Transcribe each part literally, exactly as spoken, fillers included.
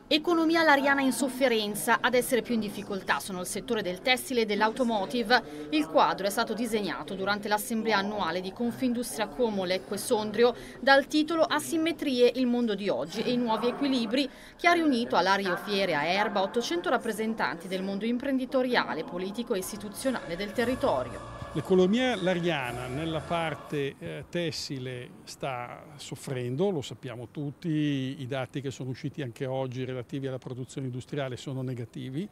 Economia lariana in sofferenza, ad essere più in difficoltà sono il settore del tessile e dell'automotive. Il quadro è stato disegnato durante l'assemblea annuale di Confindustria Como Lecco e Sondrio dal titolo Asimmetrie, il mondo di oggi e i nuovi equilibri, che ha riunito a Lario Fiere a Erba ottocento rappresentanti del mondo imprenditoriale, politico e istituzionale del territorio. L'economia lariana nella parte eh, tessile sta soffrendo, lo sappiamo tutti, i dati che sono usciti anche oggi relativi alla produzione industriale sono negativi.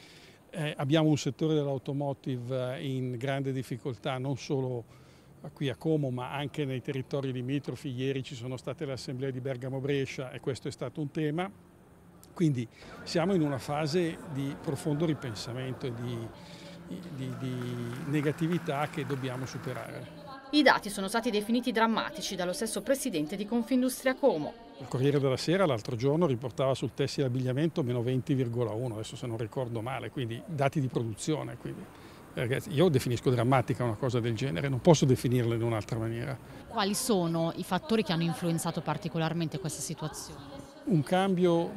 Eh, abbiamo un settore dell'automotive in grande difficoltà, non solo qui a Como ma anche nei territori limitrofi. Ieri ci sono state le assemblee di Bergamo-Brescia e questo è stato un tema. Quindi siamo in una fase di profondo ripensamento e di Di, di negatività che dobbiamo superare. I dati sono stati definiti drammatici dallo stesso presidente di Confindustria Como. Il Corriere della Sera l'altro giorno riportava sul tessile e abbigliamento meno venti virgola uno, adesso se non ricordo male, quindi dati di produzione. Quindi, ragazzi, io definisco drammatica una cosa del genere, non posso definirla in un'altra maniera. Quali sono i fattori che hanno influenzato particolarmente questa situazione? Un cambio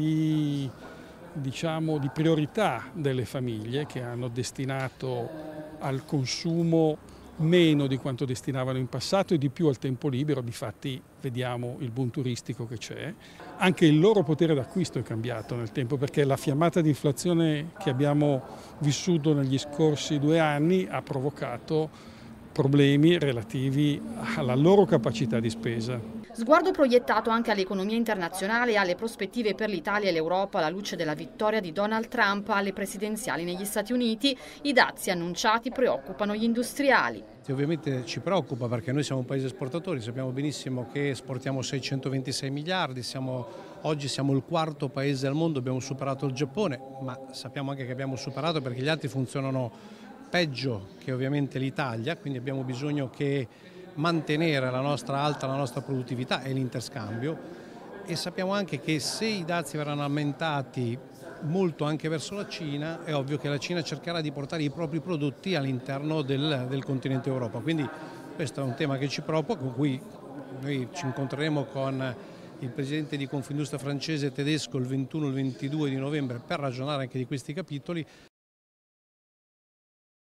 di diciamo di priorità delle famiglie che hanno destinato al consumo meno di quanto destinavano in passato e di più al tempo libero. Difatti vediamo il boom turistico che c'è. Anche il loro potere d'acquisto è cambiato nel tempo, perché la fiammata di inflazione che abbiamo vissuto negli scorsi due anni ha provocato problemi relativi alla loro capacità di spesa. Sguardo proiettato anche all'economia internazionale e alle prospettive per l'Italia e l'Europa alla luce della vittoria di Donald Trump alle presidenziali negli Stati Uniti. I dazi annunciati preoccupano gli industriali. Ovviamente ci preoccupa perché noi siamo un paese esportatori, sappiamo benissimo che esportiamo seicentoventisei miliardi, siamo, oggi siamo il quarto paese al mondo, abbiamo superato il Giappone, ma sappiamo anche che abbiamo superato perché gli altri funzionano peggio che ovviamente l'Italia, quindi abbiamo bisogno che mantenere la nostra alta la nostra produttività e l'interscambio, e sappiamo anche che se i dazi verranno aumentati molto anche verso la Cina, è ovvio che la Cina cercherà di portare i propri prodotti all'interno del, del continente Europa, quindi questo è un tema che ci preoccupa, con cui noi ci incontreremo con il presidente di Confindustria francese e tedesco il ventuno e il ventidue di novembre per ragionare anche di questi capitoli.